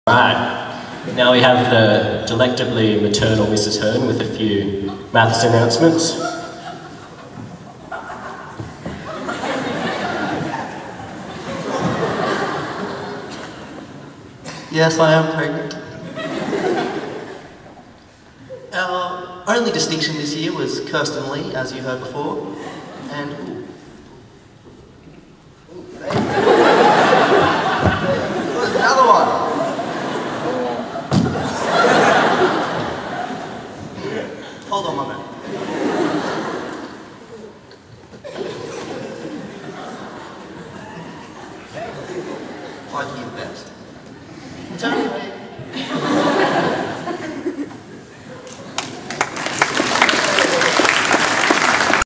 Right, now we have the delectably maternal Mrs Hearne with a few maths announcements. Yes, I am pregnant. Our only distinction this year was Kirsten Lee, as you heard before, and... There's another one! Hold on one minute. Like you best. Tony,